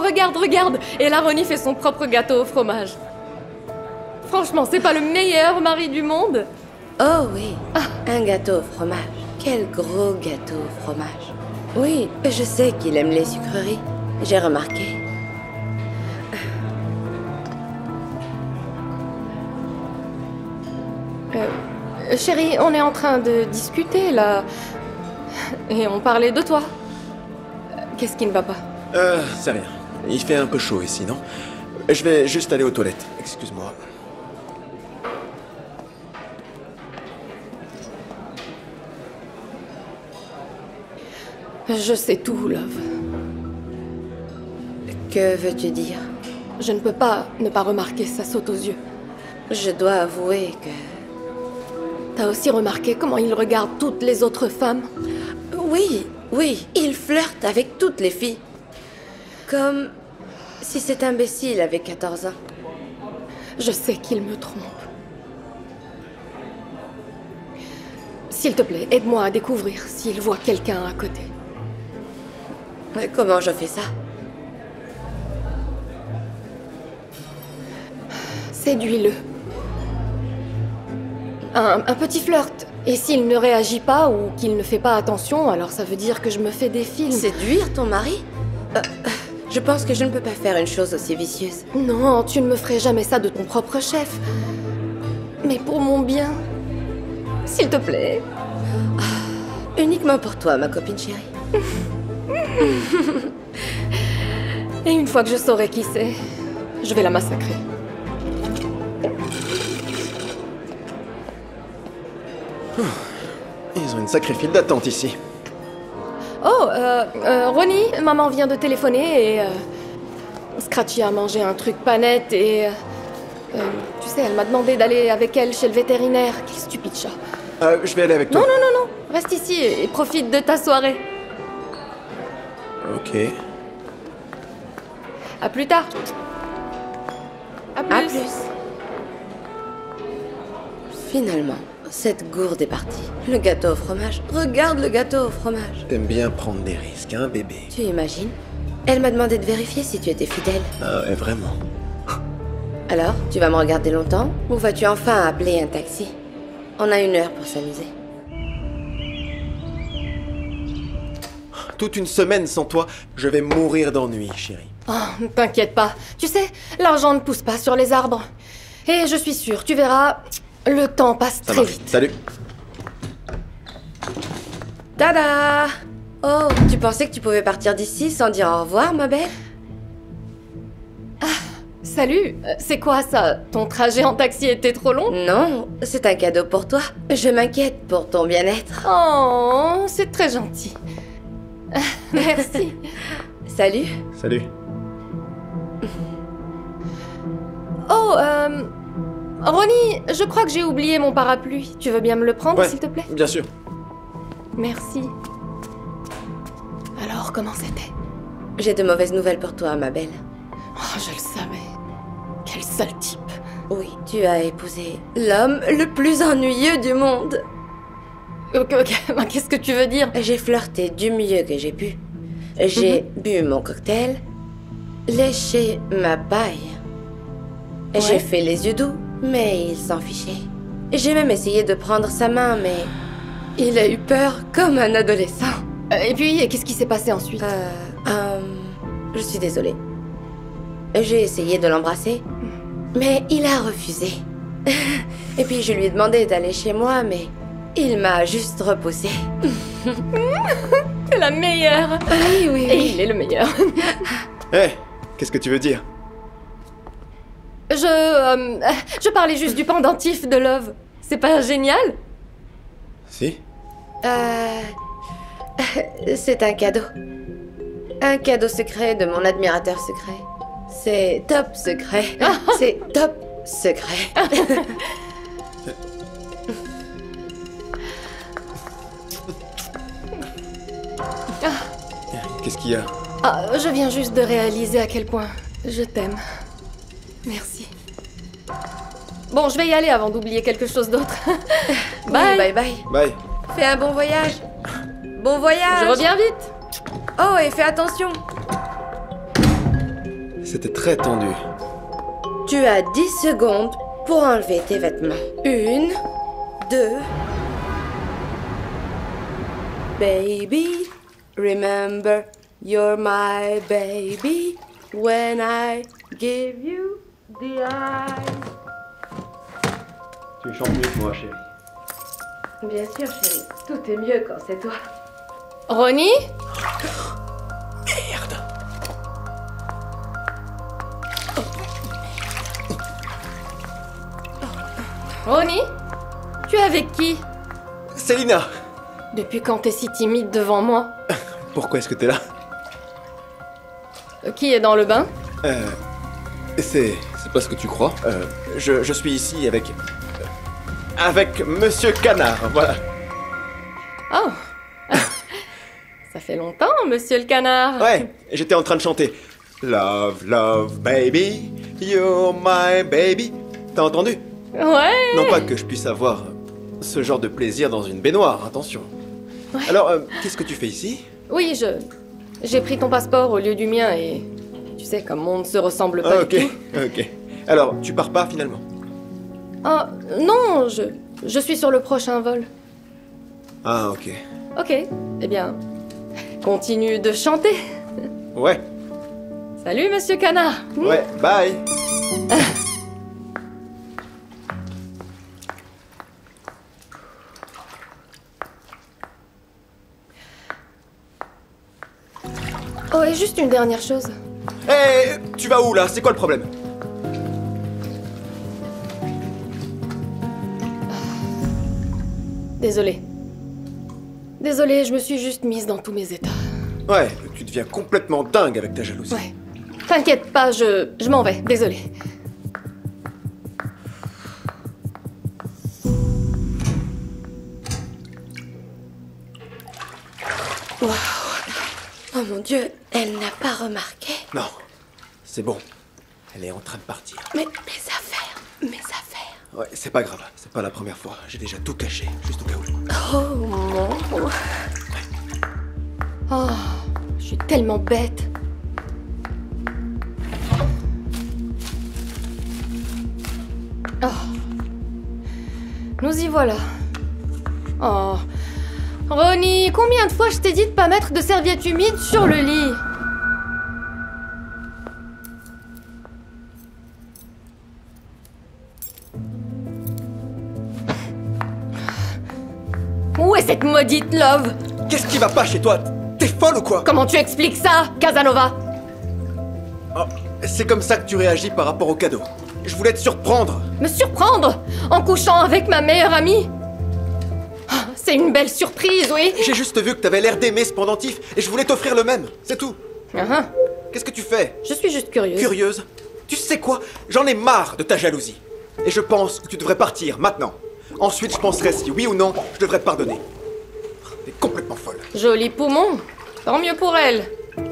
regarde, regarde. Et là, Ronnie fait son propre gâteau au fromage. Franchement, c'est pas le meilleur mari du monde? Oh oui, un gâteau au fromage. Quel gros gâteau au fromage. Oui, je sais qu'il aime les sucreries. J'ai remarqué. Chérie, on est en train de discuter, là. Et on parlait de toi. Qu'est-ce qui ne va pas? C'est rien. Il fait un peu chaud ici, non? Je vais juste aller aux toilettes. Excuse-moi. Je sais tout, Love. Que veux-tu dire? Je ne peux pas ne pas remarquer, ça saute aux yeux. Je dois avouer que... T'as aussi remarqué comment il regarde toutes les autres femmes? Oui, oui, il flirte avec toutes les filles. Comme si cet imbécile avait 14 ans. Je sais qu'il me trompe. S'il te plaît, aide-moi à découvrir s'il voit quelqu'un à côté. Comment je fais ça? Séduis-le. Un petit flirt. Et s'il ne réagit pas ou qu'il ne fait pas attention, alors ça veut dire que je me fais des films. Séduire ton mari? Je pense que je ne peux pas faire une chose aussi vicieuse. Non, tu ne me ferais jamais ça de ton propre chef. Mais pour mon bien. S'il te plaît. Uniquement pour toi, ma copine chérie. Et une fois que je saurai qui c'est, je vais la massacrer. Ils ont une sacrée file d'attente ici. Oh, Ronnie, maman vient de téléphoner et... Scratchy a mangé un truc pas net et... tu sais, elle m'a demandé d'aller avec elle chez le vétérinaire. Quel stupide chat. Je vais aller avec toi. Non, non, non, non. Reste ici et profite de ta soirée. Ok. À plus tard. À plus. À plus. Finalement, cette gourde est partie. Le gâteau au fromage. Regarde le gâteau au fromage. T'aimes bien prendre des risques, hein, bébé? Tu imagines? Elle m'a demandé de vérifier si tu étais fidèle. Ah ouais, vraiment. Alors, tu vas me regarder longtemps? Ou vas-tu enfin appeler un taxi? On a 1 heure pour s'amuser. Toute une semaine sans toi, je vais mourir d'ennui, chérie. Oh, ne t'inquiète pas. Tu sais, l'argent ne pousse pas sur les arbres. Et je suis sûre, tu verras, le temps passe Ça très marche. vite. Salut. Tada! Oh, tu pensais que tu pouvais partir d'ici sans dire au revoir, ma belle? Salut, c'est quoi ça? Ton trajet en taxi était trop long? Non, c'est un cadeau pour toi. Je m'inquiète pour ton bien-être. Oh, c'est très gentil. Merci. Salut. Salut. Oh, Ronnie, je crois que j'ai oublié mon parapluie. Tu veux bien me le prendre, Ouais, s'il te plaît? bien sûr. Merci. Alors, comment c'était? J'ai de mauvaises nouvelles pour toi, ma belle. Oh, je le savais. Quel sale type. Oui, tu as épousé l'homme le plus ennuyeux du monde. Ok, qu'est-ce que tu veux dire? J'ai flirté du mieux que j'ai pu. J'ai bu mon cocktail, léché ma paille. J'ai fait les yeux doux, mais il s'en fichait. J'ai même essayé de prendre sa main, mais il a eu peur comme un adolescent. Et puis, qu'est-ce qui s'est passé ensuite? Je suis désolée. J'ai essayé de l'embrasser, mais il a refusé. Et puis je lui ai demandé d'aller chez moi, mais il m'a juste repoussé. C'est la meilleure. Oui, oui, Et oui. il est le meilleur. Hé, qu'est-ce que tu veux dire? Je parlais juste du pendentif de Love. C'est pas génial? Si? C'est un cadeau. Un cadeau secret de mon admirateur secret. C'est top secret. C'est top secret. Qu'est-ce qu'il y a? Ah, je viens juste de réaliser à quel point je t'aime. Merci. Bon, je vais y aller avant d'oublier quelque chose d'autre. Bye. Oui, bye bye. Bye. Fais un bon voyage. Bon voyage. Je reviens vite. Oh, et fais attention. C'était très tendu. Tu as 10 secondes pour enlever tes vêtements. 1, 2... Baby, remember, you're my baby. When I give you the eyes. Tu chantes mieux que moi, chérie. Bien sûr, chérie. Tout est mieux quand c'est toi. Ronnie? Merde. Ronnie? Tu es avec qui? Célina! Depuis quand t'es si timide devant moi? Pourquoi est-ce que t'es là? Qui est dans le bain? C'est pas ce que tu crois. Je suis ici avec... avec Monsieur Canard, voilà. Oh! Ça fait longtemps, monsieur le canard. Ouais, j'étais en train de chanter. Love, love, baby, you're my baby. T'as entendu? Ouais! Non pas que je puisse avoir ce genre de plaisir dans une baignoire, attention. Ouais. Alors, qu'est-ce que tu fais ici? Oui, j'ai pris ton passeport au lieu du mien et... Tu sais, comme on ne se ressemble pas Ok, du tout. ok. Alors, tu pars pas finalement? Ah, non, je suis sur le prochain vol. Ah, ok. Ok, eh bien, continue de chanter. Ouais, Salut, monsieur canard. ouais, bye. Oh, et juste une dernière chose. Hé, tu vas où là? C'est quoi le problème? Désolée. Désolée, je me suis juste mise dans tous mes états. Ouais, tu deviens complètement dingue avec ta jalousie. Ouais. T'inquiète pas, je m'en vais. Désolée. Waouh. Oh mon Dieu, elle n'a pas remarqué. Non, c'est bon. Elle est en train de partir. Mais mes affaires, mes affaires. Ouais, c'est pas grave, c'est pas la première fois. J'ai déjà tout caché, juste au cas où. Oh mon... Oh, je suis tellement bête. Oh. Nous y voilà. Oh. Ronnie, combien de fois je t'ai dit de pas mettre de serviettes humides sur le lit? Où est cette maudite Love? Qu'est-ce qui va pas chez toi? T'es folle ou quoi? Comment tu expliques ça, Casanova? Oh, c'est comme ça que tu réagis par rapport au cadeau. Je voulais te surprendre. Me surprendre en couchant avec ma meilleure amie? Ah, c'est une belle surprise, oui. J'ai juste vu que t'avais l'air d'aimer ce pendentif et je voulais t'offrir le même, c'est tout. Ah, Qu'est-ce que tu fais? je suis juste curieuse. Curieuse? Tu sais quoi? J'en ai marre de ta jalousie. Et je pense que tu devrais partir maintenant. Ensuite, je penserai si oui ou non je devrais te pardonner. T'es complètement folle. Joli poumon. Tant mieux pour elle.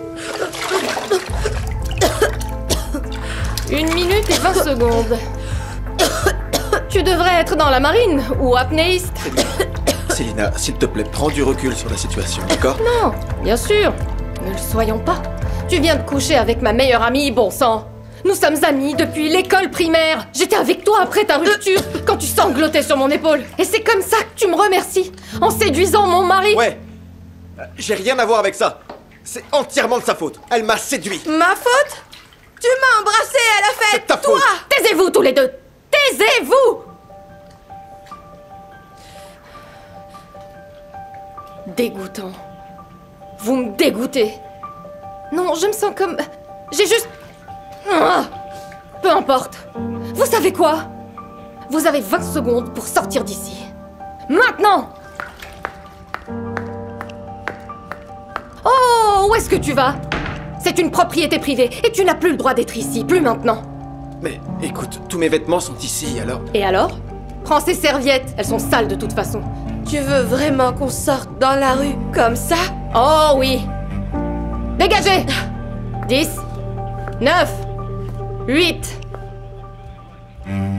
1 minute et 20 secondes. Tu devrais être dans la marine ou apnéiste. Célina, s'il te plaît, prends du recul sur la situation, d'accord? Non, bien sûr. Ne le soyons pas. Tu viens de coucher avec ma meilleure amie, bon sang. Nous sommes amis depuis l'école primaire. J'étais avec toi après ta rupture, quand tu sanglotais sur mon épaule. Et c'est comme ça que tu me remercies, en séduisant mon mari. Ouais. J'ai rien à voir avec ça. C'est entièrement de sa faute. Elle m'a séduit. Ma faute? Tu m'as embrassé à la fête, C'est ta toi. faute. Taisez-vous tous les deux. Taisez-vous. Dégoûtant. Vous me dégoûtez. Non, je me sens comme... J'ai juste... Ah, peu importe. Vous savez quoi? Vous avez 20 secondes pour sortir d'ici. Maintenant! Oh, où est-ce que tu vas? C'est une propriété privée et tu n'as plus le droit d'être ici, plus maintenant. Mais écoute, tous mes vêtements sont ici, alors... Et alors? Prends ces serviettes, elles sont sales de toute façon. Tu veux vraiment qu'on sorte dans la rue comme ça? Oh oui! Dégagez! 10, 9, 8...